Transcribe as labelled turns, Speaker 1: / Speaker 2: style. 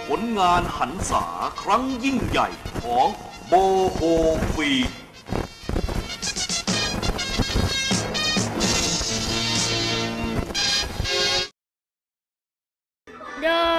Speaker 1: ลงานหันษาครั้งยิ่งใหญ่ของโบโฮฟี
Speaker 2: เดิ